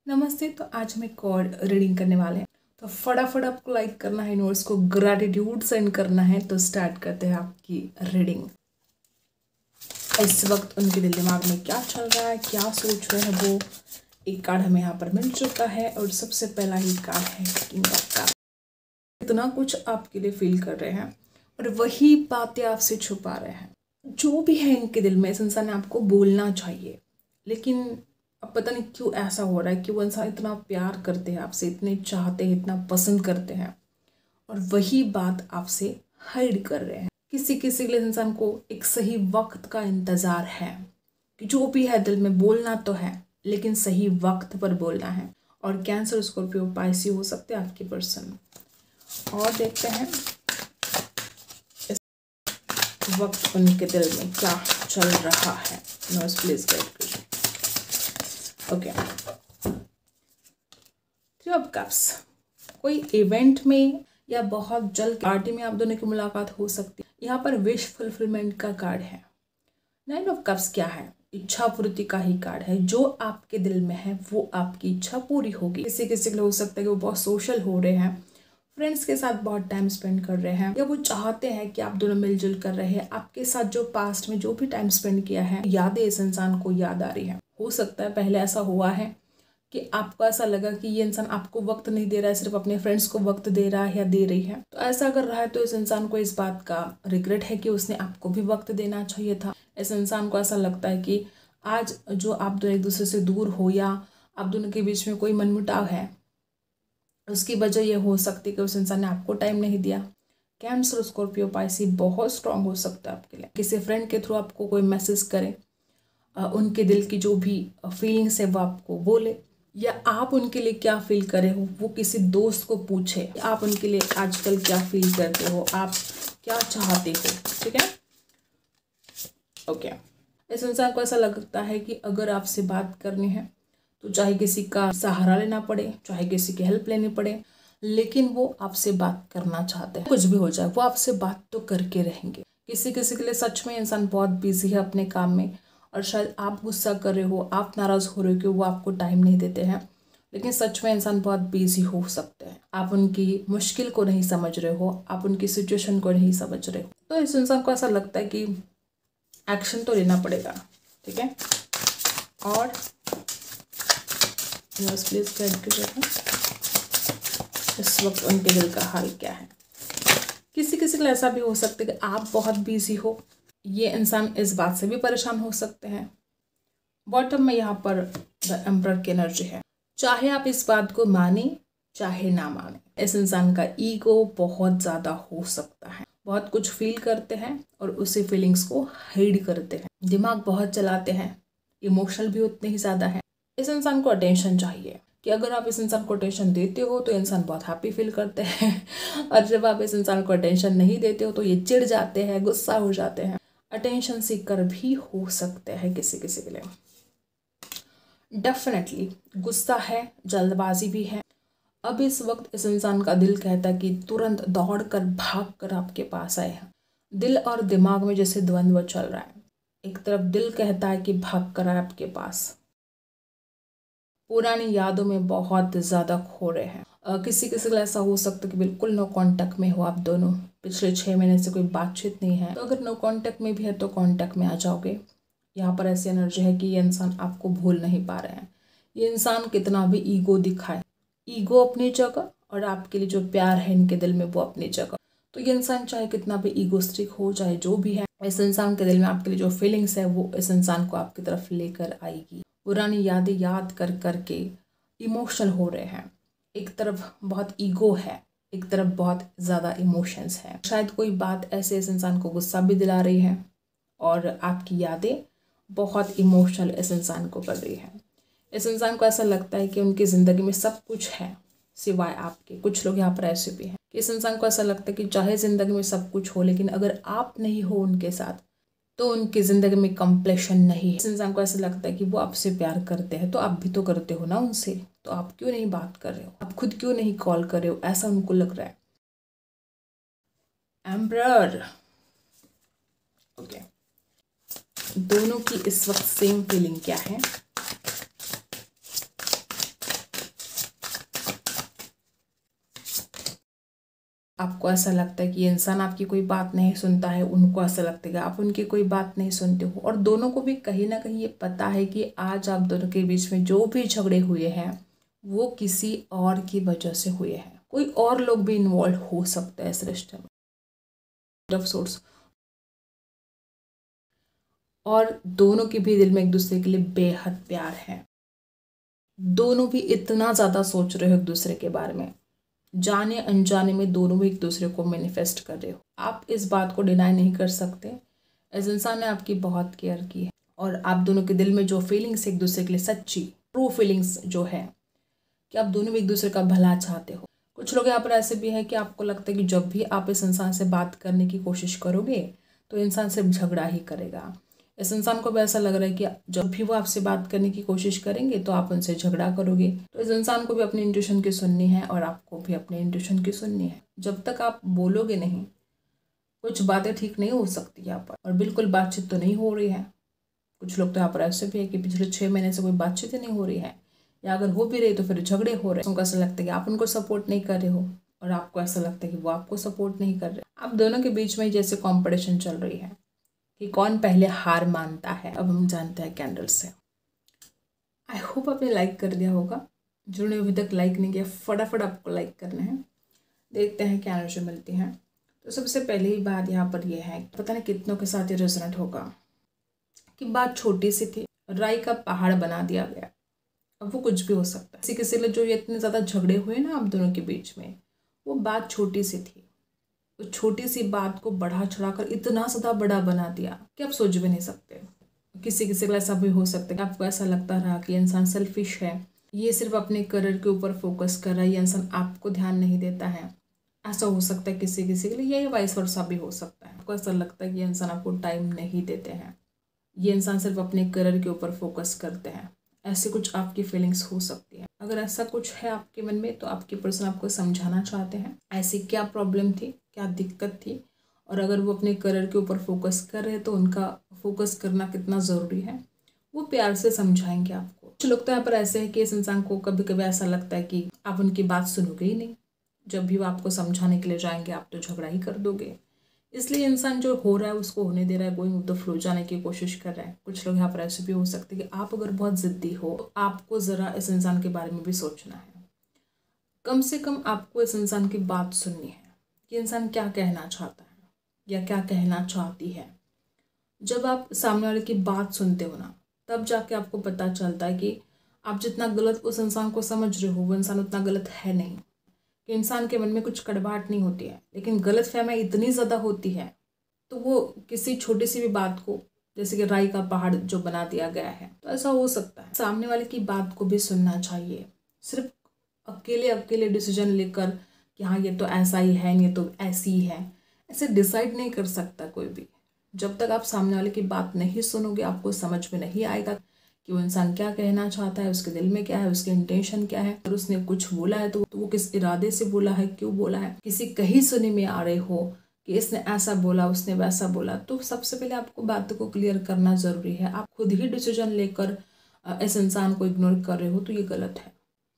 नमस्ते। तो आज हम एक और रीडिंग करने वाले हैं। तो फटाफट आपको लाइक करना है, यूनिवर्स को ग्रैटिट्यूड सेंड करना है। तो स्टार्ट करते हैं आपकी रीडिंग। इस वक्त उनके दिल दिमाग में क्या चल रहा है, क्या सोच रहे हैं वो। एक कार्ड हमें यहाँ पर मिल चुका है और सबसे पहला ही कार्ड है किंग ऑफ कप्स। इतना कुछ आपके लिए फील कर रहे हैं और वही बातें आपसे छुपा रहे हैं। जो भी है इनके दिल में, इस इंसान ने आपको बोलना चाहिए, लेकिन अब पता नहीं क्यों ऐसा हो रहा है कि वो इंसान इतना प्यार करते हैं आपसे, इतने चाहते हैं, इतना पसंद करते हैं और वही बात आपसे हाइड कर रहे हैं। किसी किसी के लिए इंसान को एक सही वक्त का इंतजार है कि जो भी है दिल में बोलना तो है, लेकिन सही वक्त पर बोलना है। और कैंसर, स्कॉर्पियो, पाइसी हो सकते हैं आपके पर्सन। और देखते हैं इस वक्त उनके दिल में क्या चल रहा है। नोस प्लीज गाइड करिए। Okay, three of cups. कोई इवेंट में या बहुत जल्द पार्टी में आप दोनों की मुलाकात हो सकती है। यहाँ पर विश फुलफिलमेंट का कार्ड है। नाइन ऑफ कप्स क्या है? इच्छा पूर्ति का ही कार्ड है। जो आपके दिल में है वो आपकी इच्छा पूरी होगी। किसी किसी के लिए हो सकता है कि वो बहुत सोशल हो रहे हैं, फ्रेंड्स के साथ बहुत टाइम स्पेंड कर रहे हैं, या वो चाहते हैं कि आप दोनों मिलजुल कर रहे हैं। आपके साथ जो पास्ट में जो भी टाइम स्पेंड किया है, यादें इस इंसान को याद आ रही है। हो सकता है पहले ऐसा हुआ है कि आपको ऐसा लगा कि ये इंसान आपको वक्त नहीं दे रहा है, सिर्फ अपने फ्रेंड्स को वक्त दे रहा है या दे रही है। तो ऐसा अगर रहा है तो इस इंसान को इस बात का रिग्रेट है कि उसने आपको भी वक्त देना चाहिए था। इस इंसान को ऐसा लगता है कि आज जो आप दोनों एक दूसरे से दूर हो या आप दोनों के बीच में कोई मनमुटाव है, उसकी वजह यह हो सकती है कि उस इंसान ने आपको टाइम नहीं दिया। कैंसर, स्कॉर्पियो, पाइसी बहुत स्ट्रांग हो सकता है आपके लिए। किसी फ्रेंड के थ्रू आपको कोई मैसेज करे, उनके दिल की जो भी फीलिंग्स है वो आपको बोले, या आप उनके लिए क्या फील करे हो वो किसी दोस्त को पूछे। आप उनके लिए आजकल क्या फील करते हो, आप क्या चाहते हो। ठीक है, ओके। इस इंसान को ऐसा लगता है कि अगर आपसे बात करनी है तो चाहे किसी का सहारा लेना पड़े, चाहे किसी की हेल्प लेनी पड़े, लेकिन वो आपसे बात करना चाहते हैं। कुछ भी हो जाए वो आपसे बात तो करके रहेंगे। किसी किसी के लिए सच में इंसान बहुत बिजी है अपने काम में, और शायद आप गुस्सा कर रहे हो, आप नाराज हो रहे हो कि वो आपको टाइम नहीं देते हैं, लेकिन सच में इंसान बहुत बिजी हो सकते हैं। आप उनकी मुश्किल को नहीं समझ रहे हो, आप उनकी सिचुएशन को नहीं समझ रहे हो। तो इस इंसान को ऐसा लगता है कि एक्शन तो लेना पड़ेगा। ठीक है, और प्लीज गाइड कीजिएगा इस वक्त उनके दिल का हाल क्या है। किसी किसी के लिए ऐसा भी हो सकता है कि आप बहुत बिजी हो, ये इंसान इस बात से भी परेशान हो सकते हैं। बॉटम में यहाँ पर द एम्परर की एनर्जी है। चाहे आप इस बात को माने चाहे ना माने, इस इंसान का ईगो बहुत ज़्यादा हो सकता है। बहुत कुछ फील करते हैं और उसी फीलिंग्स को हाइड करते हैं। दिमाग बहुत चलाते हैं, इमोशनल भी उतने ही ज़्यादा है। इस इंसान को अटेंशन चाहिए कि अगर आप इस इंसान को अटेंशन देते हो तो इंसान बहुत हैप्पी फील करते हैं, और जब आप इस इंसान को अटेंशन नहीं देते हो तो ये चिढ़ जाते हैं, गुस्सा हो जाते हैं। अटेंशन सीकर भी हो सकते हैं किसी किसी के लिए। डेफिनेटली गुस्सा है, जल्दबाजी भी है। अब इस वक्त इस इंसान का दिल कहता है कि तुरंत दौड़ कर भाग कर आपके पास आए। दिल और दिमाग में जैसे द्वंद्व चल रहा है। एक तरफ दिल कहता है कि भाग कर आए आपके पास, पुरानी यादों में बहुत ज़्यादा खो रहे हैं। किसी किसी को ऐसा हो सकता है कि बिल्कुल नो कांटेक्ट में हो आप दोनों, पिछले 6 महीने से कोई बातचीत नहीं है। तो अगर नो कांटेक्ट में भी है तो कांटेक्ट में आ जाओगे। यहाँ पर ऐसी एनर्जी है कि ये इंसान आपको भूल नहीं पा रहे हैं। ये इंसान कितना भी ईगो दिखाए, ईगो अपनी जगह और आपके लिए जो प्यार है इनके दिल में वो अपनी जगह। तो ये इंसान चाहे कितना भी ईगोस्टिक हो, चाहे जो भी है, इस इंसान के दिल में आपके लिए जो फीलिंग्स है वो इस इंसान को आपकी तरफ लेकर आएगी। पुरानी यादें याद कर करके इमोशनल हो रहे हैं। एक तरफ बहुत ईगो है, एक तरफ बहुत ज़्यादा इमोशंस है। शायद कोई बात ऐसे इस इंसान को गुस्सा भी दिला रही है और आपकी यादें बहुत इमोशनल इस इंसान को कर रही है। इस इंसान को ऐसा लगता है कि उनकी ज़िंदगी में सब कुछ है सिवाय आपके। कुछ लोग यहाँ पर ऐसे भी हैं कि इस इंसान को ऐसा लगता है कि चाहे ज़िंदगी में सब कुछ हो, लेकिन अगर आप नहीं हो उनके साथ तो उनकी ज़िंदगी में कंप्लीशन नहीं है। इस इंसान को ऐसा लगता है कि वो आपसे प्यार करते हैं, तो आप भी तो करते हो ना उनसे, तो आप क्यों नहीं बात कर रहे हो, आप खुद क्यों नहीं कॉल कर रहे हो, ऐसा उनको लग रहा है। Emperor, okay. दोनों की इस वक्त सेम फीलिंग क्या है? आपको ऐसा लगता है कि ये इंसान आपकी कोई बात नहीं सुनता है, उनको ऐसा लगता है कि आप उनकी कोई बात नहीं सुनते हो। और दोनों को भी कहीं ना कहीं ये पता है कि आज आप दोनों के बीच में जो भी झगड़े हुए हैं वो किसी और की वजह से हुए हैं। कोई और लोग भी इन्वॉल्व हो सकता है इस रिश्ते में, अफसोस। और दोनों के भी दिल में एक दूसरे के लिए बेहद प्यार है। दोनों भी इतना ज़्यादा सोच रहे हो एक दूसरे के बारे में, जाने अनजाने में दोनों भी एक दूसरे को मैनिफेस्ट कर रहे हो। आप इस बात को डिनाई नहीं कर सकते, इस इंसान ने आपकी बहुत केयर की है और आप दोनों के दिल में जो फीलिंग्स एक दूसरे के लिए सच्ची ट्रू फीलिंग्स जो है कि आप दोनों भी एक दूसरे का भला चाहते हो। कुछ लोग यहाँ पर ऐसे भी है कि आपको लगता है कि जब भी आप इस इंसान से बात करने की कोशिश करोगे तो इंसान सिर्फ झगड़ा ही करेगा। इस इंसान को भी ऐसा लग रहा है कि जब भी वो आपसे बात करने की कोशिश करेंगे तो आप उनसे झगड़ा करोगे। तो इस इंसान को भी अपनी इंट्यूशन की सुननी है और आपको भी अपनी इंट्यूशन की सुननी है। जब तक आप बोलोगे नहीं कुछ बातें ठीक नहीं हो सकती यहाँ पर, और बिल्कुल बातचीत तो नहीं हो रही है। कुछ लोग तो यहाँ पर ऐसे भी है कि पिछले 6 महीने से कोई बातचीत ही नहीं हो रही है, या अगर हो भी रही तो फिर झगड़े हो रहे हैं। उनको ऐसा लगता है कि आप उनको सपोर्ट नहीं कर रहे हो और आपको ऐसा लगता है कि वो आपको सपोर्ट नहीं कर रहे। आप दोनों के बीच में जैसे कॉम्पिटिशन चल रही है कि कौन पहले हार मानता है। अब हम जानते हैं कैंडल से। आई होप आपने लाइक कर दिया होगा। जिन्होंने अभी तक लाइक नहीं किया फटाफट आपको लाइक करना है। देखते हैं क्या एनर्जी मिलती है। तो सबसे पहली बात यहाँ पर यह है, पता नहीं कितनों के साथ ये रेजोनेट होगा कि बात छोटी सी थी, राई का पहाड़ बना दिया गया। अब वो कुछ भी हो सकता है। किसी किसी लिए जो ये इतने ज़्यादा झगड़े हुए ना आप दोनों के बीच में, वो बात छोटी सी थी। तो छोटी सी बात को बढ़ा चढ़ाकर इतना ज़्यादा बड़ा बना दिया कि आप सोच भी नहीं सकते। किसी किसी को ऐसा भी हो सकता है कि आपको ऐसा लगता रहा कि इंसान सेल्फिश है, ये सिर्फ अपने करियर के ऊपर फोकस कर रहा है, ये इंसान आपको ध्यान नहीं देता है। ऐसा हो सकता है किसी किसी के लिए, यही वाइस वर्सा भी हो सकता है। आपको ऐसा लगता है कि ये इंसान आपको टाइम नहीं देते हैं, ये इंसान सिर्फ अपने करियर के ऊपर फोकस करते हैं। ऐसे कुछ आपकी फीलिंग्स हो सकती है। अगर ऐसा कुछ है आपके मन में तो आपकी पर्सन आपको समझाना चाहते हैं ऐसी क्या प्रॉब्लम थी, क्या दिक्कत थी, और अगर वो अपने करियर के ऊपर फोकस कर रहे हैं तो उनका फोकस करना कितना ज़रूरी है वो प्यार से समझाएंगे आपको। कुछ लोग तो यहाँ पर ऐसे हैं कि इस इंसान को कभी कभी ऐसा लगता है कि आप उनकी बात सुनोगे ही नहीं, जब भी वो आपको समझाने के लिए जाएंगे आप तो झगड़ा ही कर दोगे। इसलिए इंसान जो हो रहा है उसको होने दे रहा है, गोइंग विद द फ्लो जाने की कोशिश कर रहा है। कुछ लोग यहाँ पर ऐसे भी हो सकते हैं कि आप अगर बहुत ज़िद्दी हो तो आपको ज़रा इस इंसान के बारे में भी सोचना है। कम से कम आपको इस इंसान की बात सुननी है कि इंसान क्या कहना चाहता है या क्या कहना चाहती है। जब आप सामने वाले की बात सुनते हो ना, तब जाके आपको पता चलता है कि आप जितना गलत उस इंसान को समझ रहे हो वो इंसान उतना गलत है नहीं। कि इंसान के मन में कुछ कड़वाहट नहीं होती है, लेकिन गलत फहमी इतनी ज़्यादा होती है तो वो किसी छोटी सी भी बात को, जैसे कि राई का पहाड़ जो बना दिया गया है, तो ऐसा हो सकता है। सामने वाले की बात को भी सुनना चाहिए। सिर्फ अकेले अकेले डिसीजन लेकर कि हाँ ये तो ऐसा ही है, ये तो ऐसी ही है, ऐसे डिसाइड नहीं कर सकता कोई भी। जब तक आप सामने वाले की बात नहीं सुनोगे आपको समझ में नहीं आएगा कि वो इंसान क्या कहना चाहता है, उसके दिल में क्या है, उसके इंटेंशन क्या है। अगर उसने कुछ बोला है तो वो किस इरादे से बोला है, क्यों बोला है। किसी कहीं सुनी में आ रहे हो कि इसने ऐसा बोला उसने वैसा बोला, तो सबसे पहले आपको बातों को क्लियर करना ज़रूरी है। आप खुद ही डिसीजन लेकर इस इंसान को इग्नोर कर रहे हो तो ये गलत है।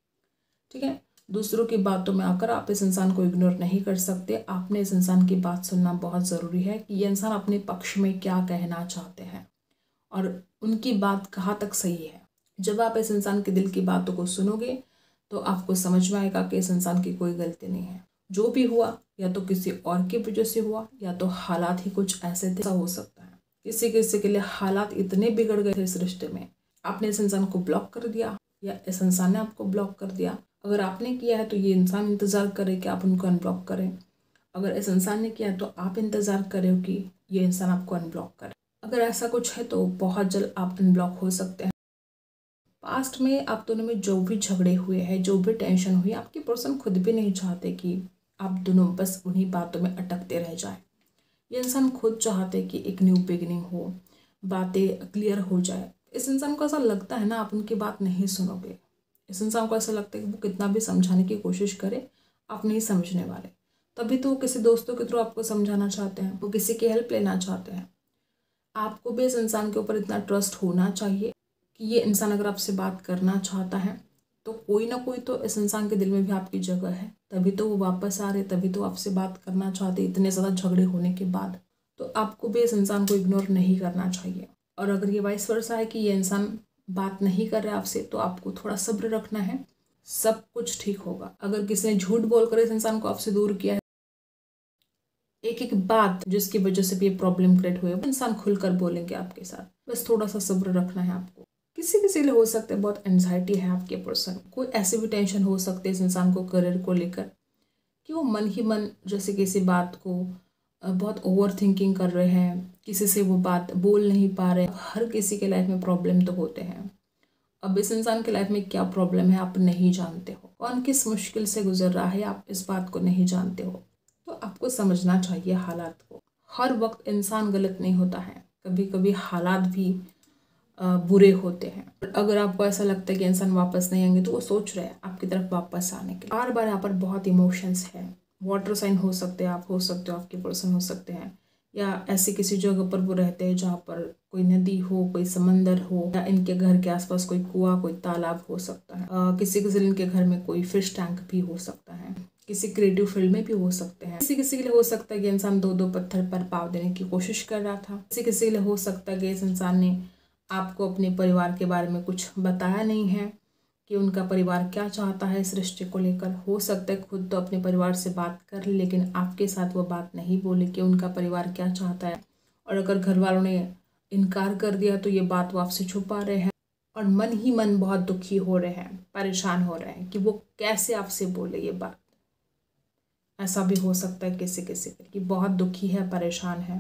ठीक है, दूसरों की बातों में आकर आप इस इंसान को इग्नोर नहीं कर सकते। आपने इस इंसान की बात सुनना बहुत ज़रूरी है कि ये इंसान अपने पक्ष में क्या कहना चाहते हैं और उनकी बात कहाँ तक सही है। जब आप इस इंसान के दिल की बातों को सुनोगे तो आपको समझ में आएगा कि इस इंसान की कोई गलती नहीं है। जो भी हुआ या तो किसी और की वजह से हुआ या तो हालात ही कुछ ऐसे थे। ऐसा हो सकता है किसी किसी के लिए हालात इतने बिगड़ गए थे इस रिश्ते में, आपने इस इंसान को ब्लॉक कर दिया या इस इंसान ने आपको ब्लॉक कर दिया। अगर आपने किया है तो ये इंसान इंतज़ार करे कि आप उनको अनब्लॉक करें। अगर इस इंसान ने किया है तो आप इंतज़ार करें कि ये इंसान आपको अनब्लॉक करे। अगर ऐसा कुछ है तो बहुत जल्द आप अनब्लॉक हो सकते हैं। पास्ट में आप दोनों में जो भी झगड़े हुए हैं, जो भी टेंशन हुई, आपकी पर्सन खुद भी नहीं चाहते कि आप दोनों बस उन्हीं बातों में अटकते रह जाए। ये इंसान खुद चाहते कि एक न्यू बिगिनिंग हो, बातें क्लियर हो जाए। इस इंसान को ऐसा लगता है ना आप उनकी बात नहीं सुनोगे। इस इंसान को ऐसा लगता है कि वो कितना भी समझाने की कोशिश करे आप नहीं समझने वाले। तभी तो वो किसी दोस्तों के थ्रू आपको समझाना चाहते हैं, वो किसी की हेल्प लेना चाहते हैं। आपको भी इस इंसान के ऊपर इतना ट्रस्ट होना चाहिए कि ये इंसान अगर आपसे बात करना चाहता है तो कोई ना कोई तो इस इंसान के दिल में भी आपकी जगह है, तभी तो वो वापस आ रहे, तभी तो आपसे बात करना चाहते इतने ज़्यादा झगड़े होने के बाद। तो आपको भी इस इंसान को इग्नोर नहीं करना चाहिए। और अगर ये वाइस वर्सा है कि ये इंसान बात नहीं कर रहा आपसे, तो आपको थोड़ा सब्र रखना है, सब कुछ ठीक होगा। अगर किसी ने झूठ बोलकर इस इंसान को आपसे दूर किया है, एक एक बात जिसकी वजह से भी ये प्रॉब्लम क्रिएट हुई है, वो इंसान खुलकर बोलेंगे आपके साथ। बस थोड़ा सा सब्र रखना है आपको। किसी किसी लिए हो सकता है बहुत एंजाइटी है आपके पर्सन, कोई ऐसी भी टेंशन हो सकती है इस इंसान को करियर को लेकर कि वो मन ही मन जैसे किसी बात को बहुत ओवर थिंकिंग कर रहे हैं, किसी से वो बात बोल नहीं पा रहे। हर किसी के लाइफ में प्रॉब्लम तो होते हैं। अब इस इंसान के लाइफ में क्या प्रॉब्लम है आप नहीं जानते हो, कौन किस मुश्किल से गुजर रहा है आप इस बात को नहीं जानते हो। तो आपको समझना चाहिए हालात को। हर वक्त इंसान गलत नहीं होता है, कभी कभी हालात भी बुरे होते हैं। अगर आपको ऐसा लगता है कि इंसान वापस नहीं आएंगे, तो वो सोच रहे हैं आपकी तरफ वापस आने के लिए। बार बार यहाँ पर बहुत इमोशंस है। वाटर साइन हो सकते हैं आप, हो सकते हो आपके पर्सन हो सकते हैं, या ऐसी किसी जगह पर वो रहते हैं जहाँ पर कोई नदी हो, कोई समंदर हो, या इनके घर के आसपास कोई कुआं, कोई तालाब हो सकता है। किसी किसी इनके घर में कोई फिश टैंक भी हो सकता है, किसी क्रिएटिव फील्ड में भी हो सकते हैं। किसी किसी के लिए हो सकता है कि इंसान दो दो पत्थर पर पाव देने की कोशिश कर रहा था। किसी किसी के लिए हो सकता है कि इस इंसान ने आपको अपने परिवार के बारे में कुछ बताया नहीं है कि उनका परिवार क्या चाहता है इस रिश्ते को लेकर। हो सकता है खुद तो अपने परिवार से बात कर ले, लेकिन आपके साथ वो बात नहीं बोले कि उनका परिवार क्या चाहता है। और अगर घर वालों ने इनकार कर दिया तो ये बात वो आपसे छुपा रहे हैं, और मन ही मन बहुत दुखी हो रहे हैं, परेशान हो रहे हैं कि वो कैसे आपसे बोले ये बात। ऐसा भी हो सकता है किसी किसी कि बहुत दुखी है, परेशान है।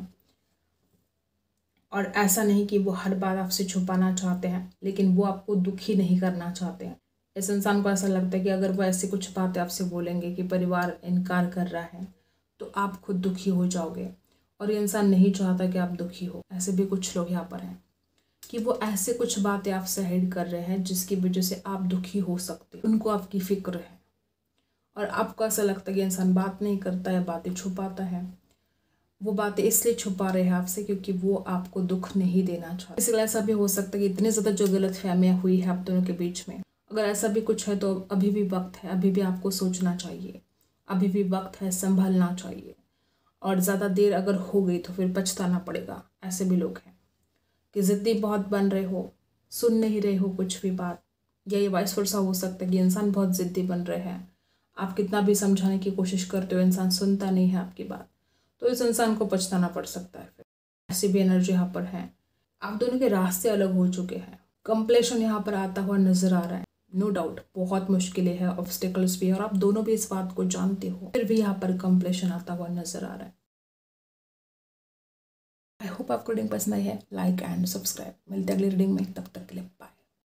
और ऐसा नहीं कि वो हर बात आपसे छुपाना चाहते हैं, लेकिन वो आपको दुखी नहीं करना चाहते हैं। इस इंसान को ऐसा लगता है कि अगर वो ऐसी कुछ बातें आपसे बोलेंगे कि परिवार इनकार कर रहा है, तो आप खुद दुखी हो जाओगे। और ये इंसान नहीं चाहता कि आप दुखी हो। ऐसे भी कुछ लोग यहाँ पर हैं कि वो ऐसे कुछ बातें आपसे हाइड कर रहे हैं जिसकी वजह से आप दुखी हो सकते हो। उनको आपकी फिक्र है, और आपको ऐसा लगता है कि इंसान बात नहीं करता है, बातें छुपाता है। वो बातें इसलिए छुपा रहे हैं आपसे क्योंकि वो आपको दुख नहीं देना चाहते। इसलिए ऐसा भी हो सकता है कि इतनी ज़्यादा जो गलतफहमियां हुई है आप दोनों के बीच में, अगर ऐसा भी कुछ है तो अभी भी वक्त है, अभी भी आपको सोचना चाहिए, अभी भी वक्त है, संभलना चाहिए। और ज़्यादा देर अगर हो गई तो फिर पछताना पड़ेगा। ऐसे भी लोग हैं कि ज़िद्दी बहुत बन रहे हो, सुन नहीं रहे हो कुछ भी बात, या ये वाइस वर्सा हो सकता है कि इंसान बहुत ज़िद्दी बन रहे हैं। आप कितना भी समझाने की कोशिश करते हो, इंसान सुनता नहीं है आपकी बात, तो इस इंसान को पछताना पड़ सकता है। फिर ऐसी भी एनर्जी यहाँ पर है। आप दोनों के रास्ते अलग हो चुके हैं। कंप्लेशन यहाँ पर आता हुआ नजर आ रहा है। नो डाउट बहुत मुश्किलें हैं, ऑब्स्टिकल्स भी है, और आप दोनों भी इस बात को जानते हो, फिर भी यहाँ पर कंप्लेशन आता हुआ नजर आ रहा है। आई होप आपको रीडिंग पसंद आई है। Like and subscribe. मिलते हैं अगली रीडिंग में, तब तक के लिए बाय।